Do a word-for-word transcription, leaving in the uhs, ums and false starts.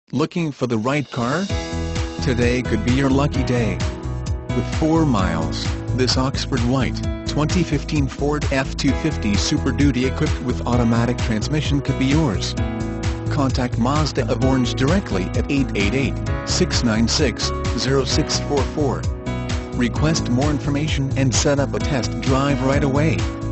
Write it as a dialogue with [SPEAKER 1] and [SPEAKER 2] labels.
[SPEAKER 1] Looking for the right car? Today could be your lucky day. With four miles, this Oxford White, twenty fifteen Ford F two fifty Super Duty equipped with automatic transmission could be yours. Contact Mazda of Orange directly at eight eight eight, six nine six, zero six four four. Request more information and set up a test drive right away.